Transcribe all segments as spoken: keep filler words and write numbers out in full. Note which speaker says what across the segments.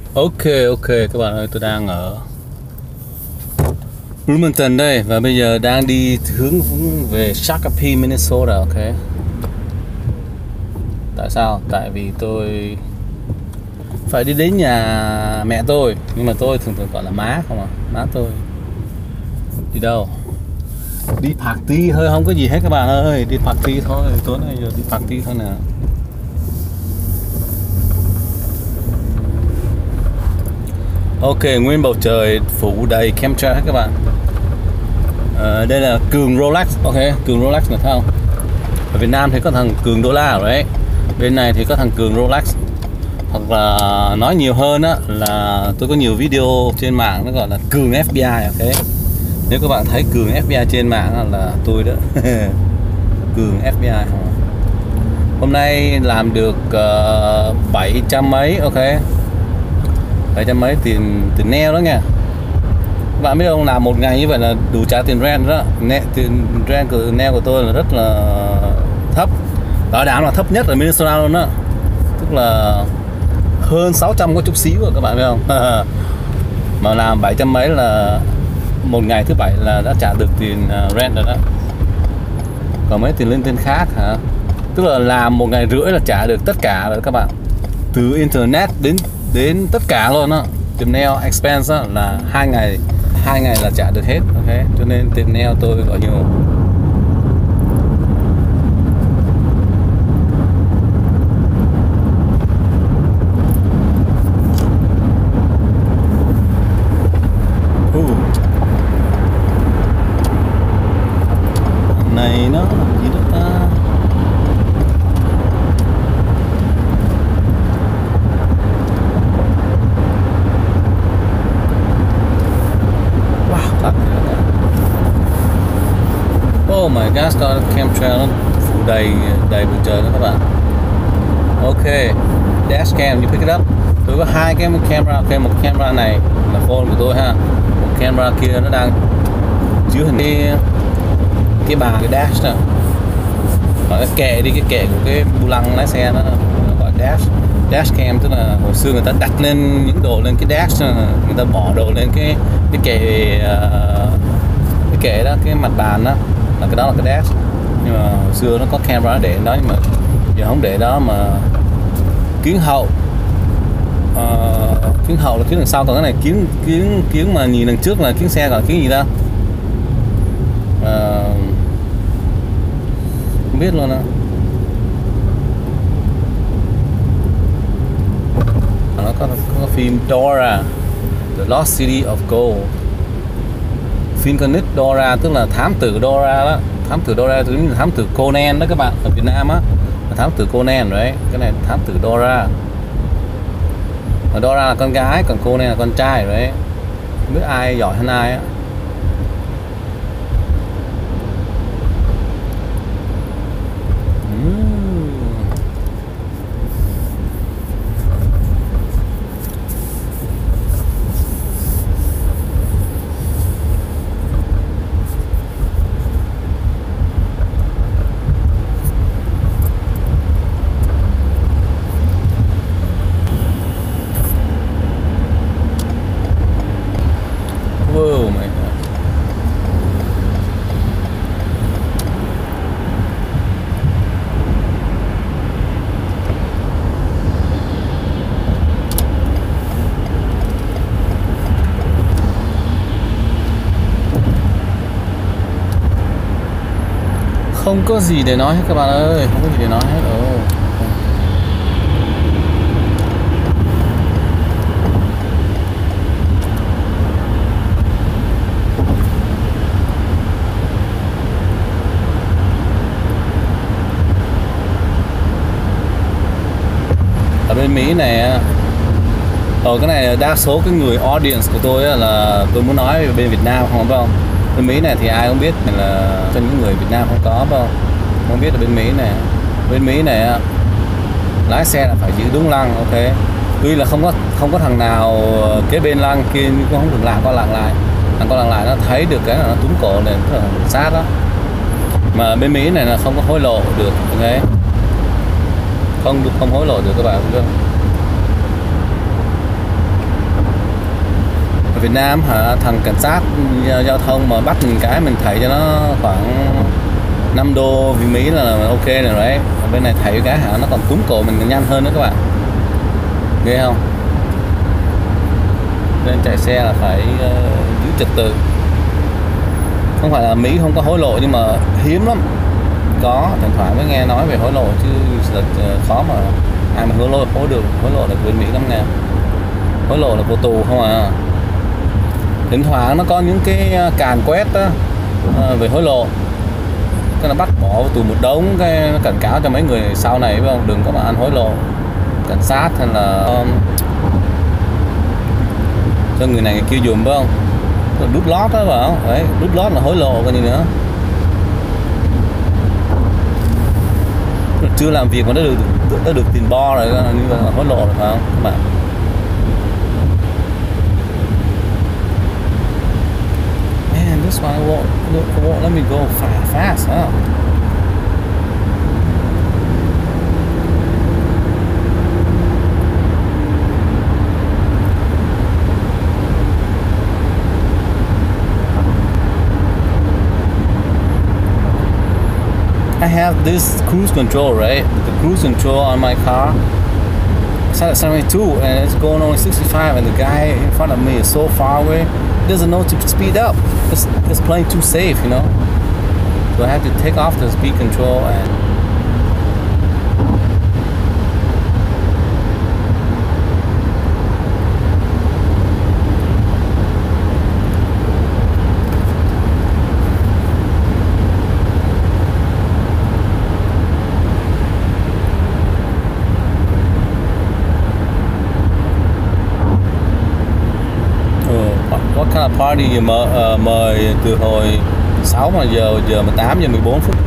Speaker 1: Ok ok các bạn ơi, tôi đang ở Bloomington đây và bây giờ đang đi hướng về Shakopee, Minnesota. Ok. Tại sao? Tại vì tôi phải đi đến nhà mẹ tôi, nhưng mà tôi thường thường gọi là má không à. Má tôi đi đâu? Đi party thôi, không có gì hết các bạn ơi. Đi party thôi, tối nay giờ đi party thôi nè. Ok, nguyên bầu trời phủ đầy chemtrail hết các bạn. À, đây là Cường Rolex. Ok, Cường Rolex này thấy không? Ở Việt Nam thì có thằng Cường Đô la rồi đấy. Bên này thì có thằng Cường Rolex. Hoặc là nói nhiều hơn á là tôi có nhiều video trên mạng nó gọi là Cường ép bê i. Ok. Nếu các bạn thấy Cường ép bê i trên mạng là tôi đó. Cường ép bê i. Hôm nay làm được uh, bảy trăm mấy. Ok, bảy trăm mấy tiền tiền nail đó nha. Các bạn biết không, làm một ngày như vậy là đủ trả tiền rent đó. Tiền rent của nail của tôi là rất là thấp, bảo đảm là thấp nhất ở Minnesota luôn đó, tức là hơn sáu trăm có chút xíu rồi các bạn biết không. Mà làm bảy trăm mấy là một ngày thứ bảy là đã trả được tiền rent rồi đó. Còn mấy tiền linh tinh khác hả, tức là làm một ngày rưỡi là trả được tất cả rồi các bạn, từ internet đến đến tất cả luôn á. Tiền nail expense á, là hai ngày hai ngày là trả được hết. Ok, cho nên tiền nail tôi gọi nhiều. Này nó gì đó ta. Wow, thật. Oh my gosh, có chemtrail nó phủ đầy đầy bầu trời đó các bạn. Ok, dashcam, you pick it up. Tôi có hai cái camera. Ok, một camera này là phone của tôi ha, một camera kia nó đang chứa hình cái cái bàn, cái dash đó, gọi cái kệ đi, cái kệ của cái bu lăng lái xe đó, nó gọi dash. Dashcam tức là hồi xưa người ta đặt lên những đồ lên cái dash, người ta bỏ đồ lên cái cái kệ cái kệ đó, cái mặt bàn đó, là cái đó là cái dash. Nhưng mà hồi xưa nó có camera để đó, nhưng mà giờ không để đó. Mà kiến hậu, uh, kiến hậu là kiến đằng sau, còn cái này kiến kiến kiến mà nhìn đằng trước là kiến xe, gọi là kiến gì ta? Uh, không biết luôn á. Nó có, có phim Dora, The Lost City of Gold. Phim con nít Dora tức là thám tử Dora đó. Thám tử Dora tức là thám tử Conan đó các bạn, ở Việt Nam á là thám tử Conan đấy. Cái này thám tử Dora. Và Dora là con gái, còn Conan là con trai rồi đấy. Không biết ai giỏi hơn ai á. Oh my God. Không có gì để nói hết các bạn ơi, không có gì để nói hết rồi. Ở bên Mỹ này, ở cái này đa số cái người audience của tôi là tôi muốn nói về bên Việt Nam không phải không? Bên Mỹ này thì ai cũng biết là cho những người Việt Nam không có phải không? Không biết ở bên Mỹ này, bên Mỹ này lái xe là phải giữ đúng lăng. Ok, tuy là không có không có thằng nào kế bên lăng kia cũng không được lạng qua lạng lại, thằng qua lạng lại nó thấy được cái là nó túm cổ này, rất là sát đó. Mà bên Mỹ này là không có hối lộ được. Ok, không được, không hối lộ được các bạn, không biết. Ở Việt Nam hả, thằng cảnh sát giao thông mà bắt mình cái mình thảy cho nó khoảng năm đô vì Mỹ là ok rồi đấy. Ở bên này thảy cái hả, nó còn túm cổ mình nhanh hơn nữa các bạn, ghê không? Nên chạy xe là phải uh, giữ trật tự. Không phải là Mỹ không có hối lộ nhưng mà hiếm lắm. Có, thỉnh thoảng mới nghe nói về hối lộ chứ là khó mà ai mà hối lộ hối được hối lộ được bên Mỹ lắm nha. Hối lộ là vô tù không à. Thỉnh thoảng nó có những cái càn quét đó, về hối lộ, cái nó bắt bỏ vào tù một đống, cái nó cảnh cáo cho mấy người sau này phải không, đừng có mà ăn hối lộ cảnh sát hay là um, cho người này người kia dùm phải không, đút lót đó phải không, đấy, đút lót là hối lộ cái gì nữa. Chưa làm việc mà đã được đã được tiền bo rồi, như là hối lộ rồi phải không các bạn? Man, this one won't, won't let me go fast, fast, huh? I have this cruise control, right? The cruise control on my car. It's at seventy-two and it's going only sixty-five, and the guy in front of me is so far away, he doesn't know to speed up. It's, it's playing too safe, you know? So I have to take off the speed control and what kind of party mời, uh, mời từ hồi sáu giờ giờ mười tám giờ mười bốn phút.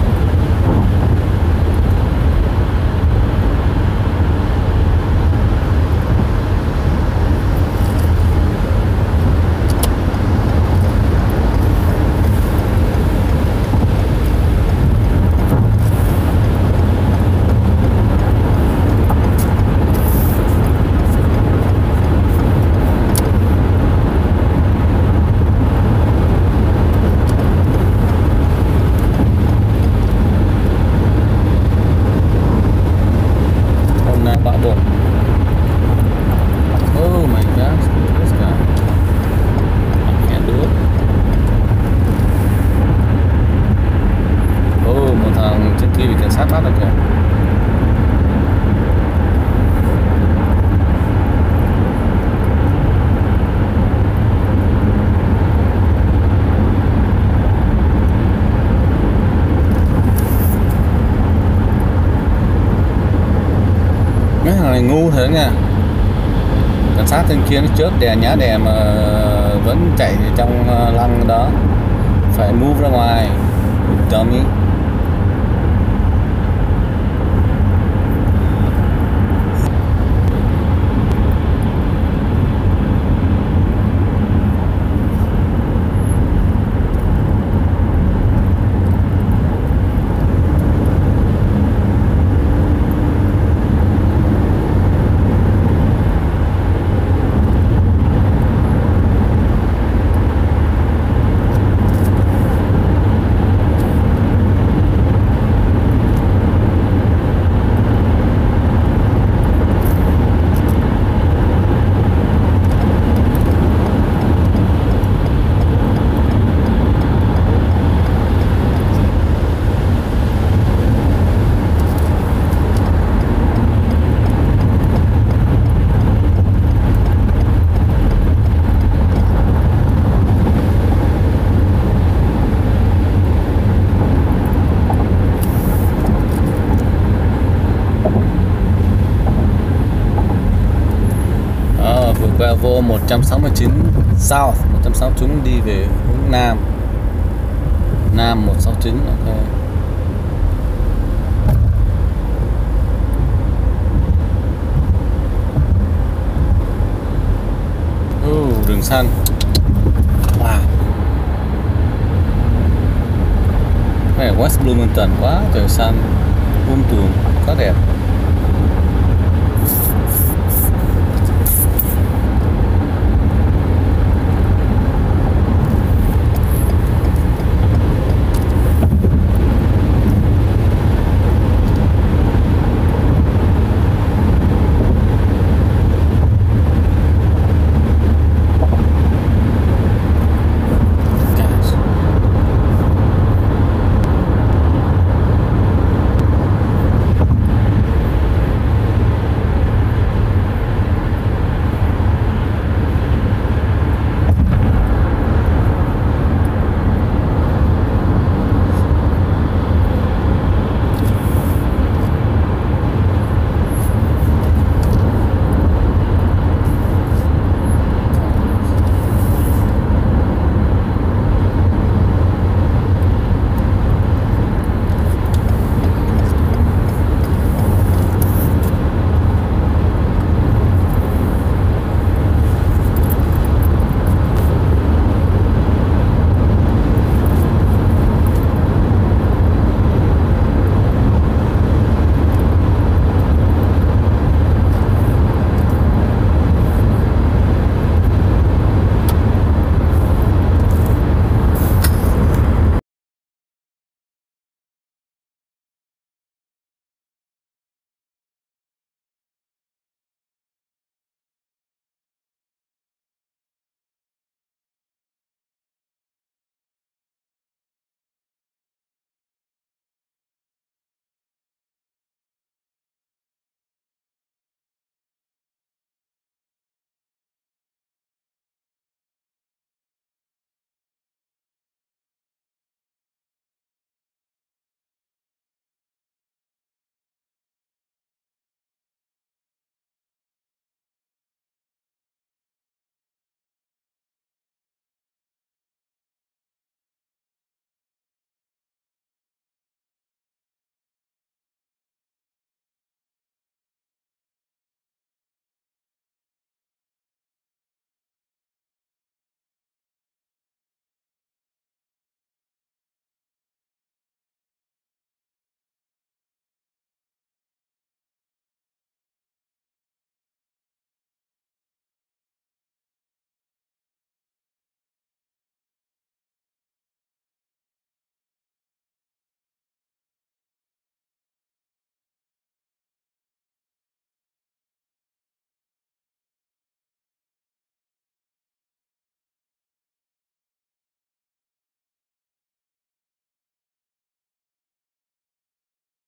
Speaker 1: Mấy thằng này ngu thế nha. Cảnh sát trên kia nó chớp đèn nhá đèn mà vẫn chạy trong lăng đó, phải move ra ngoài. Dummy. Bravo một trăm sáu mươi chín South, một trăm sáu mươi chín đi về hướng Nam. Nam một sáu chín, ok. Uh, rừng xanh. Wow. Cái này West Bloomington quá, trời xanh, um tùm, quá đẹp.